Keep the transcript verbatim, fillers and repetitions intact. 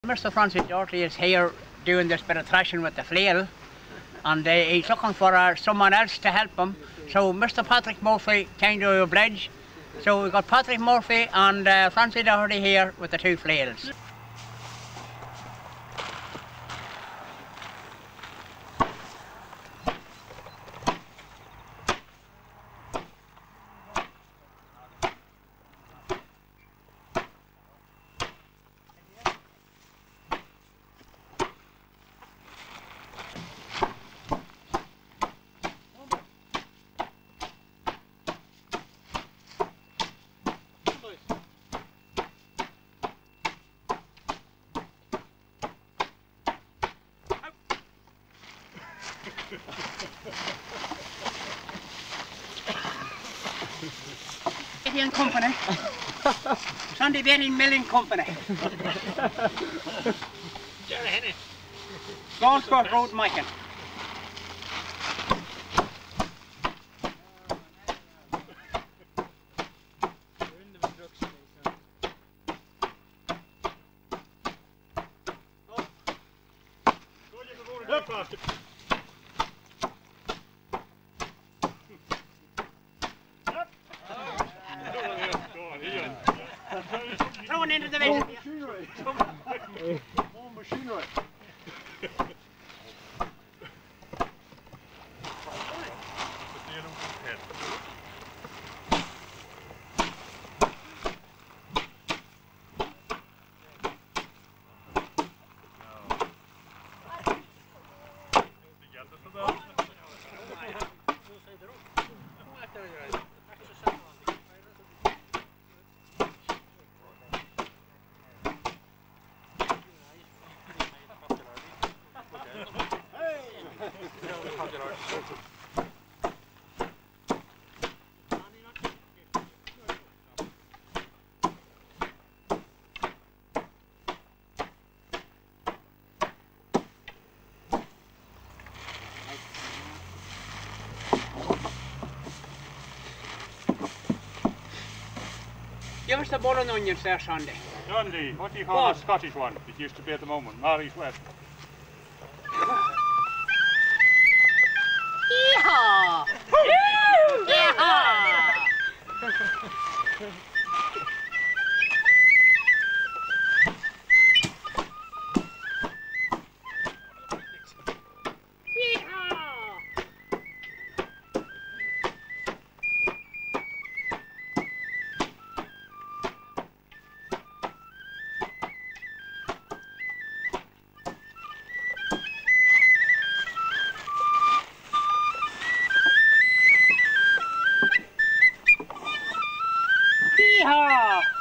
Mister Francis Doherty is here doing this bit of threshing with the flail, and uh, he's looking for uh, someone else to help him. So Mister Patrick Murphy came to oblige. So we've got Patrick Murphy and uh, Francis Doherty here with the two flails. Milling Company. Sunday Betting Milling Company. Goldsworth Road, Michael. Thrown into the vegetable. More machinery. Give us the bull and onions there, Sunday. Sunday, what do you call the Scottish one? It used to be at the moment, Mary's West. Yeehaw! Yeehaw! Yeehaw!